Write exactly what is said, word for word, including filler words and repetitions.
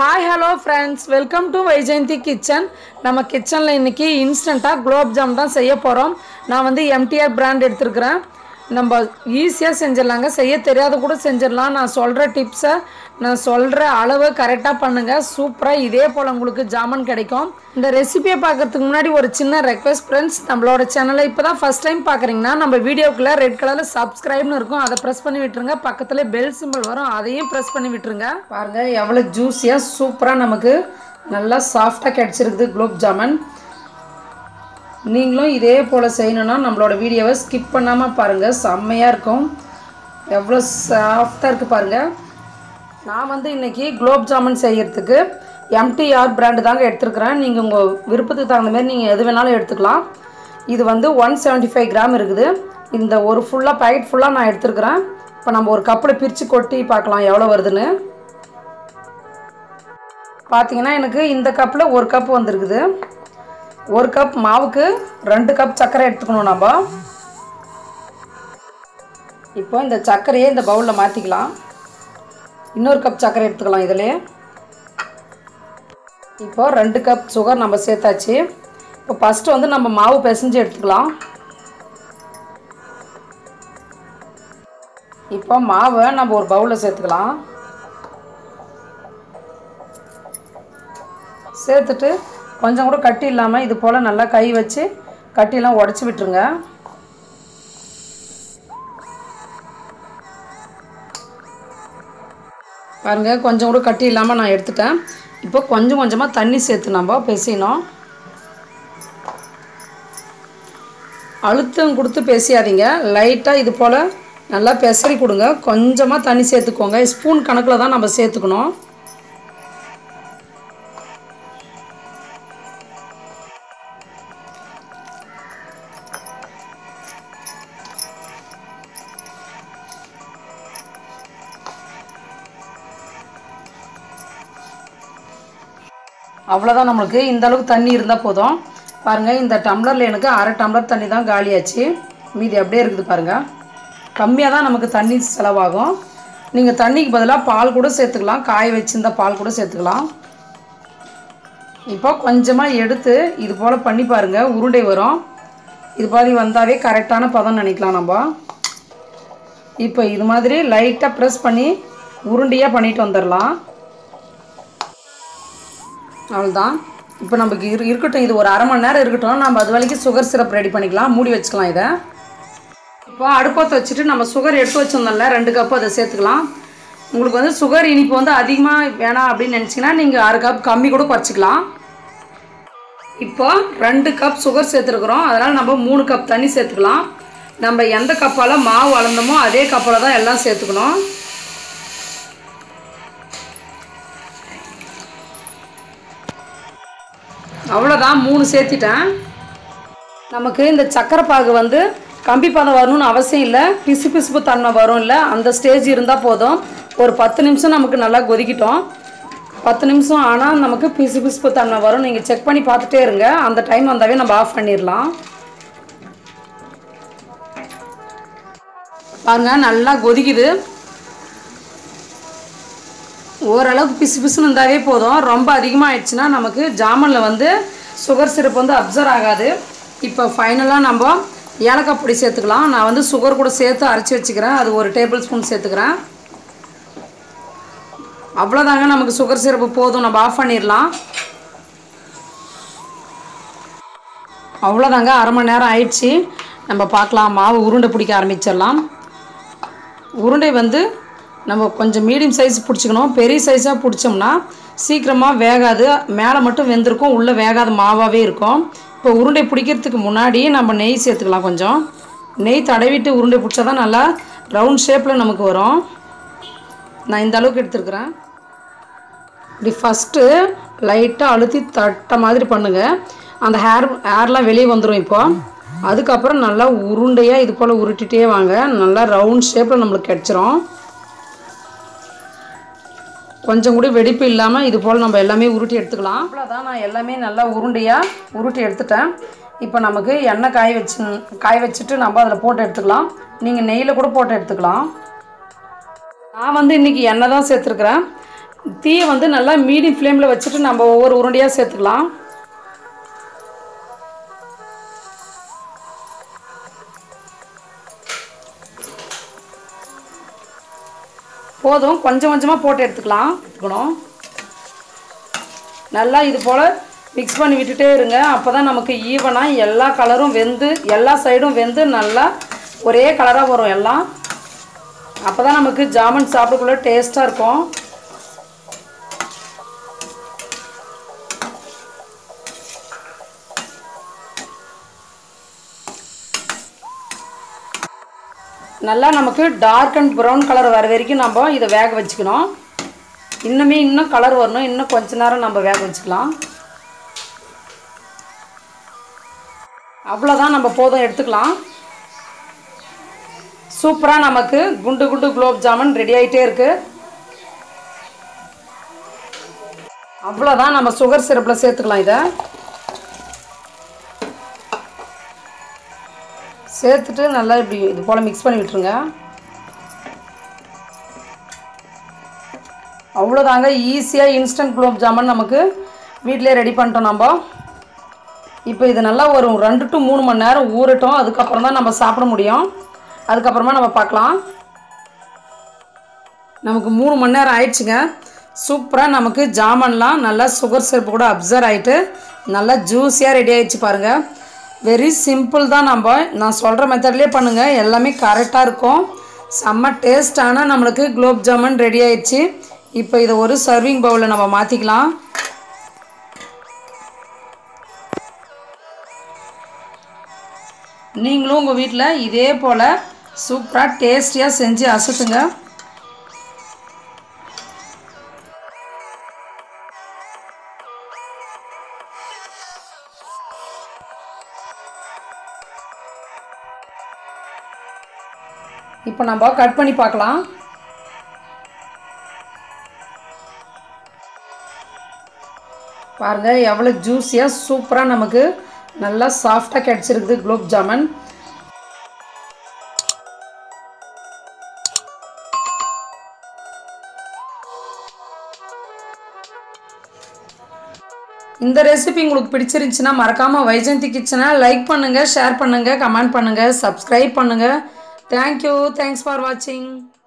Hi hello friends, welcome to Vaijayanthi kitchen. நம்ம கிச்சனில் இன்றைக்கி இன்ஸ்டண்ட்டாக குலோப் ஜாம் தான் செய்ய போகிறோம். நான் வந்து எம்டிஆர் பிராண்ட் எடுத்துருக்கிறேன். நம்ம ஈஸியாக செஞ்சிடலாங்க, செய்ய தெரியாத கூட செஞ்சிடலாம். நான் சொல்கிற டிப்ஸை நான் சொல்கிற அளவு கரெக்டாக பண்ணுங்கள், சூப்பராக இதே போல் உங்களுக்கு ஜாமன் கிடைக்கும். இந்த ரெசிபியை பார்க்குறதுக்கு முன்னாடி ஒரு சின்ன ரெக்வெஸ்ட் ஃப்ரெண்ட்ஸ், நம்மளோட சேனலை இப்போ தான் ஃபஸ்ட் டைம் பார்க்குறீங்கன்னா நம்ம வீடியோக்குள்ளே ரெட் கலரில் சப்ஸ்கிரைப்னு இருக்கும், அதை ப்ரெஸ் பண்ணி விட்டுருங்க. பக்கத்தில் பெல் சிம்பிள் வரும், அதையும் ப்ரெஸ் பண்ணி விட்டுருங்க. பாருங்கள் எவ்வளோ ஜூஸியாக சூப்பராக நமக்கு நல்லா சாஃப்டாக கிடச்சிருக்குது குலோப் ஜாமன். நீங்களும் இதே போல் செய்யணுன்னா நம்மளோட வீடியோவை ஸ்கிப் பண்ணாமல் பாருங்கள், செம்மையாக இருக்கும். எவ்வளோ சாஃப்டாக இருக்குது பாருங்கள். நான் வந்து இன்றைக்கி குலோப் ஜாமுன் செய்கிறதுக்கு எம்டிஆர் பிராண்டு தாங்க எடுத்துருக்குறேன். நீங்கள் உங்கள் விருப்பத்துக்கு தகுந்த மாதிரி நீங்கள் எது வேணாலும் எடுத்துக்கலாம். இது வந்து ஒன் செவன்ட்டி ஃபைவ் கிராம் இருக்குது. இந்த ஒரு ஃபுல்லாக பேக்கெட் ஃபுல்லாக நான் எடுத்துருக்குறேன். இப்போ நம்ம ஒரு கப்பில் பிரித்து கொட்டி பார்க்கலாம் எவ்வளோ வருதுன்னு. பார்த்தீங்கன்னா எனக்கு இந்த கப்பில் ஒரு கப் வந்துருக்குது. ஒரு கப் மாவுக்கு ரெண்டு கப் சர்க்கரை எடுத்துக்கணும் நம்ம. இப்போ இந்த சர்க்கரையை இந்த பவுலில் மாற்றிக்கலாம். இன்னொரு கப் சர்க்கரை எடுத்துக்கலாம் இதிலே. இப்போ ரெண்டு கப் சுகர் நம்ம சேர்த்தாச்சு. இப்போ ஃபஸ்ட்டு வந்து நம்ம மாவு பிசைஞ்சு எடுத்துக்கலாம். இப்போ மாவை நம்ம ஒரு பவுலில் சேர்த்துக்கலாம். சேர்த்துட்டு கொஞ்சம் கூட கட்டி இல்லாமல் இது போல் நல்லா கை வச்சு கட்டியெல்லாம் உடச்சி விட்டுருங்க. பாருங்கள் கொஞ்சம் கூட கட்டி இல்லாமல் நான் எடுத்துட்டேன். இப்போ கொஞ்சம் கொஞ்சமாக தண்ணி சேர்த்து நம்ம பிசையணும். அழுத்தம் கொடுத்து பிசையாதீங்க, லைட்டாக இது போல் நல்லா பிசறி கொடுங்க. கொஞ்சமாக தண்ணி சேர்த்துக்கோங்க, ஸ்பூன் கணக்கில் தான் நம்ம சேர்த்துக்கணும். அவ்வளோதான், நம்மளுக்கு இந்த அளவுக்கு தண்ணி இருந்தால் போதும். பாருங்கள் இந்த டம்ளரில் எனக்கு அரை டம்ளர் தண்ணி தான் காலியாச்சு, மீதி அப்படியே இருக்குது பாருங்கள். கம்மியாக தான் நமக்கு தண்ணி செலவாகும். நீங்கள் தண்ணிக்கு பதிலாக பால் கூட சேர்த்துக்கலாம், காய வச்சுருந்த பால் கூட சேர்த்துக்கலாம். இப்போ கொஞ்சமாக எடுத்து இது போல் பண்ணி பாருங்கள், உருண்டை வரும். இது மாதிரி வந்தாவே கரெக்டான பதம் நினைக்கலாம் நம்ம. இப்போ இது மாதிரி லைட்டாக ப்ரெஸ் பண்ணி உருண்டையாக பண்ணிட்டு வந்துடலாம். அவ்வளோதான். இப்போ நமக்கு இரு இருக்கட்டும் இது ஒரு அரை மணி நேரம் இருக்கட்டும். நம்ம அது வரைக்கும் சுகர் சிரப் ரெடி பண்ணிக்கலாம், மூடி வச்சுக்கலாம் இதை. இப்போ அடுப்பத்தை வச்சுட்டு நம்ம சுகர் எடுத்து வச்சுருந்தோம்ல ரெண்டு கப்பு, அதை சேர்த்துக்கலாம். உங்களுக்கு வந்து சுகர் இனிப்பு வந்து அதிகமாக வேணாம் அப்படின்னு நினச்சிங்கன்னா நீங்கள் அரை கப் கம்மி கூட குறைச்சிக்கலாம். இப்போ ரெண்டு கப் சுகர் சேர்த்துருக்குறோம், அதனால் நம்ம மூணு கப் தண்ணி சேர்த்துக்கலாம். நம்ம எந்த கப்பால் மாவு அளந்தோமோ அதே கப்பால் தான் எல்லாம் சேர்த்துக்கணும். அவ்வளோதான், மூணு சேர்த்திட்டேன். நமக்கு இந்த சக்கரை பாகு வந்து கம்பி பதம் வரணும்னு அவசியம் இல்லை, பிசு பிசுப்பு தன்மை வரும் இல்லை, அந்த ஸ்டேஜ் இருந்தால் போதும். ஒரு பத்து நிமிஷம் நமக்கு நல்லா கொதிக்கிட்டோம். பத்து நிமிஷம் ஆனால் நமக்கு பிசு பிசுப்பு தன்மை வரும். நீங்கள் செக் பண்ணி பார்த்துட்டே இருங்க, அந்த டைம் வந்தாவே நம்ம ஆஃப் பண்ணிடலாம். பாருங்க நல்லா கொதிக்குது. ஓரளவுக்கு பிசு பிசுன்னு இருந்தாவே போதும். ரொம்ப அதிகமாக ஆயிடுச்சுன்னா நமக்கு ஜாமனில் வந்து சுகர் சிரப் வந்து அப்சர்வ் ஆகாது. இப்போ ஃபைனலாக நம்ம ஏலக்காய் பொடி சேர்த்துக்கலாம். நான் வந்து சுகர் கூட சேர்த்து அரைச்சி வச்சுக்கிறேன், அது ஒரு டேபிள் ஸ்பூன் சேர்த்துக்கிறேன். அவ்வளோதாங்க, நமக்கு சுகர் சிரப்பு போதும், நம்ம ஆஃப் பண்ணிடலாம். அவ்வளோதாங்க, அரை மணி நேரம் ஆயிடுச்சு. நம்ம பார்க்கலாம், மாவு உருண்டை பிடிக்க ஆரம்பிச்சிடலாம். உருண்டை வந்து நம்ம கொஞ்சம் மீடியம் சைஸ் பிடிச்சிக்கணும். பெரிய சைஸாக பிடிச்சோம்னா சீக்கிரமாக வேகாது, மேலே மட்டும் வெந்திருக்கும், உள்ளே வேகாத மாவாகவே இருக்கும். இப்போ உருண்டை பிடிக்கிறதுக்கு முன்னாடி நம்ம நெய் சேர்த்துக்கலாம். கொஞ்சம் நெய் தடவிட்டு உருண்டை பிடிச்சா தான் நல்லா ரவுண்ட் ஷேப்பில் நமக்கு வரும். நான் இந்த அளவுக்கு எடுத்துருக்குறேன். இப்படி ஃபஸ்ட்டு லைட்டாக அழுத்தி தட்ட மாதிரி பண்ணுங்கள், அந்த ஹேர் ஹேர்லாம் வெளியே வந்துடும். இப்போ அதுக்கப்புறம் நல்லா உருண்டையாக இது போல் உருட்டிகிட்டே வாங்க, நல்லா ரவுண்ட் ஷேப்பில் நம்மளுக்கு கிடச்சிரும். கொஞ்சம் கூட வெடிப்பு இல்லாமல் இது போல் நம்ம எல்லாமே உருட்டி எடுத்துக்கலாம். அவ்வளோதான், நான் எல்லாமே நல்லா உருண்டையாக உருட்டி எடுத்துட்டேன். இப்போ நமக்கு எண்ணெய் காய வச்சு காய வச்சுட்டு நம்ம அதில் போட்டு எடுத்துக்கலாம். நீங்கள் நெய்யில் கூட போட்டு எடுத்துக்கலாம். நான் வந்து இன்றைக்கி எண்ணெய் தான் சேர்த்துருக்குறேன். தீயை வந்து நல்லா மீடியம் ஃப்ளேமில் வச்சுட்டு நம்ம ஒவ்வொரு உருண்டையாக சேர்த்துக்கலாம். போதும், கொஞ்சம் கொஞ்சமாக போட்டு எடுத்துக்கலாம். எடுத்துக்கணும். நல்லா இது போல் மிக்ஸ் பண்ணி விட்டுட்டே இருங்க. அப்போ தான் நமக்கு ஈவனாக எல்லா கலரும் வெந்து எல்லா சைடும் வெந்து நல்லா ஒரே கலராக வரும் எல்லாம். அப்போ தான் நமக்கு ஜாமுன் சாப்பிடக்குள்ள டேஸ்ட்டாக இருக்கும். நல்லா நமக்கு டார்க் அண்ட் ப்ரௌன் கலர் வர வரைக்கும் நம்ம இதை வேக வச்சுக்கணும். இன்னுமே இன்னும் கலர் வரணும். இன்னும் கொஞ்ச நேரம் நம்ம வேக வச்சுக்கலாம். அவ்வளோதான், நம்ம போதும், எடுத்துக்கலாம். சூப்பராக நமக்கு குண்டு குண்டு குலோப் ஜாமுன் ரெடி ஆகிட்டே இருக்குது. அவ்வளோதான், நம்ம சுகர் சிரப்பில் சேர்த்துக்கலாம். இதை சேர்த்துட்டு நல்லா இப்படி இது போல் மிக்ஸ் பண்ணி விட்டுருங்க. அவ்வளோதாங்க, ஈஸியாக இன்ஸ்டன்ட் குலோப் ஜாமுன் நமக்கு வீட்டிலே ரெடி பண்ணிட்டோம். நம்ம இப்போ இது நல்லா ஒரு ரெண்டு டு மூணு மணி நேரம் ஊறட்டும். அதுக்கப்புறம் தான் நம்ம சாப்பிட முடியும். அதுக்கப்புறமா நம்ம பார்க்கலாம். நமக்கு மூணு மணி நேரம் ஆயிடுச்சுங்க. சூப்பராக நமக்கு ஜாமுன்லாம் நல்லா சுகர் சிரப்பு கூட அப்சர்வ் ஆகிட்டு நல்லா ஜூஸியாக ரெடி ஆகிடுச்சு பாருங்கள். வெரி சிம்பிள் தான். நம்ம நான் சொல்கிற மெத்தட்லேயே பண்ணுங்கள், எல்லாமே கரெக்டாக இருக்கும். செம்ம டேஸ்டான நம்மளுக்கு குலோப் ஜாமுன் ரெடி ஆயிடுச்சு. இப்போ இதை ஒரு சர்விங் பவுலில் நம்ம மாற்றிக்கலாம். நீங்களும் உங்கள் வீட்டில் இதே போல் சூப்பராக டேஸ்டியாக செஞ்சு அசத்துங்க. இப்போ நம்ம கட் பண்ணி பார்க்கலாம். பாருங்கள் எவ்வளோ ஜூஸியாக சூப்பராக நமக்கு நல்லா சாஃப்டாக கிடச்சிருக்குது குலோப் ஜாமுன். இந்த ரெசிபி உங்களுக்கு பிடிச்சிருந்துச்சுன்னா மறக்காமல் வைஜெயந்தி கிச்சனை லைக் பண்ணுங்கள், ஷேர் பண்ணுங்கள், கமெண்ட் பண்ணுங்கள், சப்ஸ்கிரைப் பண்ணுங்கள். தேங்க்யூ. தேங்க்ஸ் ஃபார் வாட்சிங்.